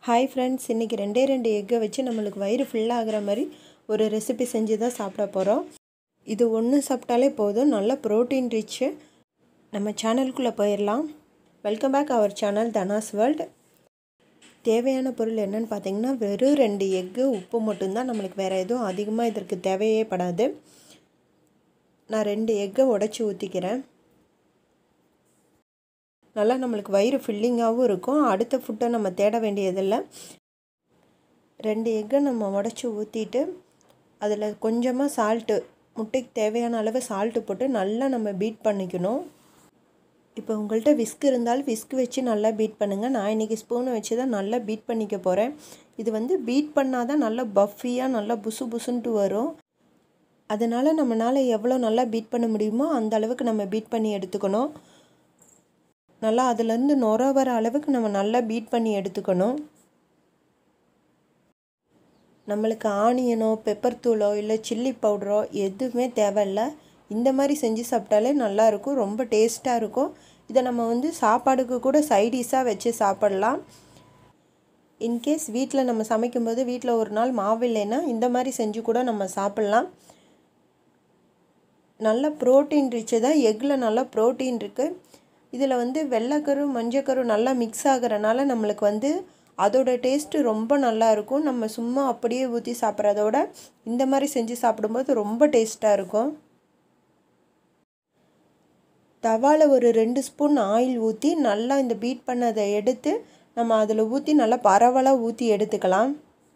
Hi friends, இன்றைக்கி ரெண்டு எக்கை வச்சு நம்மளுக்கு வயிறு ஃபுல்லாகிற மாதிரி ஒரு ரெசிபி செஞ்சு தான் சாப்பிட போகிறோம். இது ஒன்று சாப்பிட்டாலே போதும், நல்ல ப்ரோட்டீன் ரிச்சு. நம்ம சேனலுக்குள்ளே போயிடலாம். வெல்கம் பேக் அவர் சேனல் தனாஸ் வேர்ல்டு. தேவையான பொருள் என்னென்னு பார்த்தீங்கன்னா, வெறும் 2 எக்கு, உப்பு மட்டும்தான். நம்மளுக்கு வேறு எதுவும் அதிகமாக இதற்கு தேவையே படாது. நான் 2 எக்கை உடச்சி ஊற்றிக்கிறேன். நல்லா நம்மளுக்கு வயிறு ஃபில்லிங்காகவும் இருக்கும். அடுத்த ஃபுட்டை நம்ம தேட வேண்டியதில்லை. 2 எக்கை நம்ம உடச்சி ஊற்றிட்டு அதில் கொஞ்சமாக சால்ட்டு, முட்டைக்கு தேவையான அளவு சால்ட்டு போட்டு நல்லா நம்ம பீட் பண்ணிக்கணும். இப்போ உங்கள்கிட்ட விஸ்க் இருந்தால் விஸ்க் வச்சு நல்லா பீட் பண்ணுங்கள். நான் இன்றைக்கி ஸ்பூனை வச்சு தான் நல்லா பீட் பண்ணிக்க போகிறேன். இது பீட் பண்ணால் தான் நல்லா பஃபியாக நல்லா புசு புசுன்ட்டு வரும். அதனால் நம்மளால் எவ்வளோ நல்லா பீட் பண்ண முடியுமோ அந்த அளவுக்கு நம்ம பீட் பண்ணி எடுத்துக்கணும். நல்லா அதுலேருந்து நுர வர அளவுக்கு நம்ம நல்லா பீட் பண்ணி எடுத்துக்கணும். நம்மளுக்கு ஆனியனோ பெப்பர் தூளோ இல்லை சில்லி பவுடரோ எதுவுமே தேவையில்லை. இந்த மாதிரி செஞ்சு சாப்பிட்டாலே நல்லாயிருக்கும், ரொம்ப டேஸ்ட்டாக இருக்கும். இதை நம்ம சாப்பாடுக்கு கூட சைடிஷாக வச்சு சாப்பிட்லாம். இன்கேஸ் வீட்டில் நம்ம சமைக்கும்போது வீட்டில் ஒரு நாள் மாவு இல்லைன்னா இந்த மாதிரி செஞ்சு கூட நம்ம சாப்பிட்லாம். நல்ல ப்ரோட்டீன் ரிச்சு தான். எக்கில் நல்லா ப்ரோட்டீன் இருக்குது. இதில் வெள்ளைக்கரு மஞ்சக்கரு நல்லா மிக்ஸ் ஆகிறனால நம்மளுக்கு அதோட டேஸ்ட்டு ரொம்ப நல்லா இருக்கும். நம்ம சும்மா அப்படியே ஊற்றி சாப்பிட்றதோட இந்த மாதிரி செஞ்சு சாப்பிடும்போது ரொம்ப டேஸ்ட்டாக இருக்கும். தவாவில் ஒரு 2 ஸ்பூன் ஆயில் ஊற்றி நல்லா இந்த பீட் பண்ணதை எடுத்து நம்ம அதில் ஊற்றி நல்லா பரவலாக ஊற்றி எடுத்துக்கலாம்.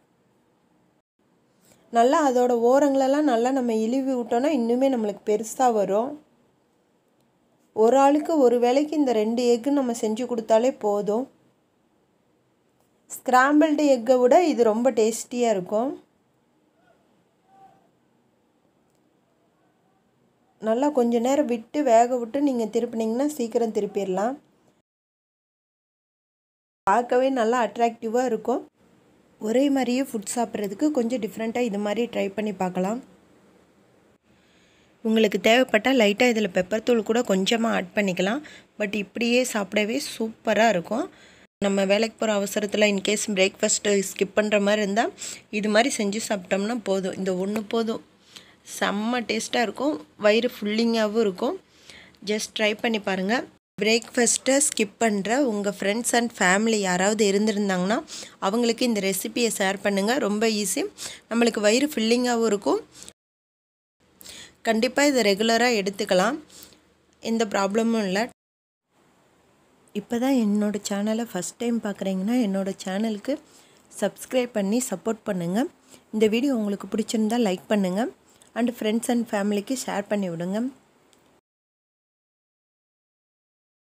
நல்லா அதோட ஓரங்களெல்லாம் நல்லா நம்ம இழுவி விட்டோன்னா இன்னுமே நம்மளுக்கு பெருசாக வரும். ஒரு ஆளுக்கு ஒரு வேளைக்கு இந்த 2 எக்கு நம்ம செஞ்சு கொடுத்தாலே போதும். ஸ்க்ராம்பிள்டு எக்கை விட இது ரொம்ப டேஸ்டியாக இருக்கும். நல்லா கொஞ்சம் நேரம் விட்டு வேக விட்டு நீங்கள் திருப்பினீங்கன்னா சீக்கிரம் திருப்பிடலாம். பார்க்கவே நல்லா அட்ராக்டிவாக இருக்கும். ஒரே மாதிரியே ஃபுட் சாப்பிட்றதுக்கு கொஞ்சம் டிஃப்ரெண்ட்டாக இது மாதிரி ட்ரை பண்ணி பார்க்கலாம். உங்களுக்கு தேவைப்பட்டால் லைட்டாக இதில் பெப்பர் தூள் கூட கொஞ்சமாக ஆட் பண்ணிக்கலாம். பட் இப்படியே சாப்பிடவே சூப்பராக இருக்கும். நம்ம வேலைக்கு போகிற அவசரத்தில் இன்கேஸ் பிரேக்ஃபாஸ்ட்டு ஸ்கிப் பண்ணுற மாதிரி இருந்தால் இது மாதிரி செஞ்சு சாப்பிட்டோம்னா போதும். இந்த ஒன்று போதும், செம்ம டேஸ்ட்டாக இருக்கும், வயிறு ஃபுல்லிங்காகவும் இருக்கும். ஜஸ்ட் ட்ரை பண்ணி பாருங்கள். பிரேக்ஃபாஸ்ட்டை ஸ்கிப் பண்ணுற உங்கள் ஃப்ரெண்ட்ஸ் அண்ட் ஃபேமிலி யாராவது இருந்திருந்தாங்கன்னா அவங்களுக்கு இந்த ரெசிபியை ஷேர் பண்ணுங்கள். ரொம்ப ஈஸி, நம்மளுக்கு வயிறு ஃபில்லிங்காகவும் இருக்கும். கண்டிப்பாக இதை ரெகுலராக எடுத்துக்கலாம், எந்த ப்ராப்ளமும் இல்லை. இப்போ தான் என்னோடய சேனலை ஃபஸ்ட் டைம் பார்க்குறீங்கன்னா என்னோடய சேனலுக்கு சப்ஸ்கிரைப் பண்ணி சப்போர்ட் பண்ணுங்கள். இந்த வீடியோ உங்களுக்கு பிடிச்சிருந்தால் லைக் பண்ணுங்கள் அண்ட் ஃப்ரெண்ட்ஸ் அண்ட் ஃபேமிலிக்கு ஷேர் பண்ணி விடுங்க.